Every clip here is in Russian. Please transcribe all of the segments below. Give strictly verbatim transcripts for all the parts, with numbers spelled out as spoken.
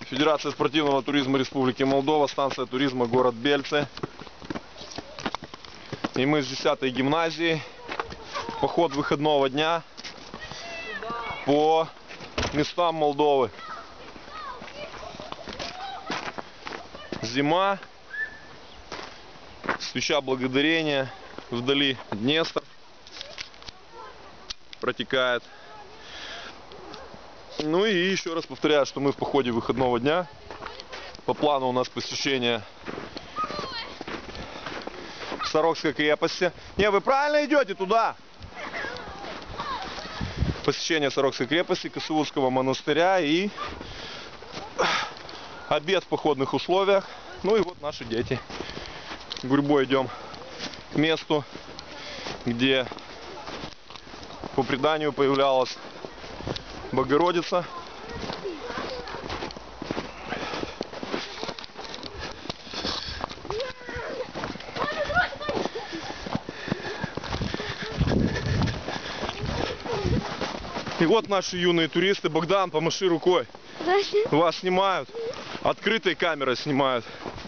Федерация спортивного туризма Республики Молдова, станция туризма город Бельцы. И мы с десятой гимназии. Поход выходного дня по местам Молдовы. Зима, свеча благодарения, вдали Днестр протекает. Ну и еще раз повторяю, что мы в походе выходного дня. По плану у нас посещение Сорокской крепости. Не, вы правильно идете туда. Посещение Сорокской крепости, Косоузского монастыря и обед в походных условиях. Ну и вот наши дети. Гурьбой идем к месту, где по преданию появлялась Богородица. И вот наши юные туристы. Богдан, помаши рукой. Вас снимают. Открытой камерой снимают.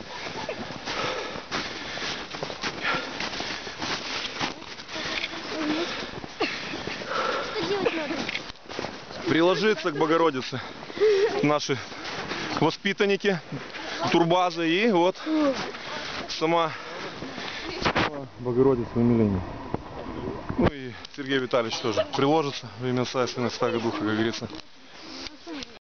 Приложиться к Богородице наши воспитанники турбазы и вот сама Богородица умиление. Ну и Сергей Витальевич тоже приложится в имя Отца и Сына и Святаго Духа, как говорится.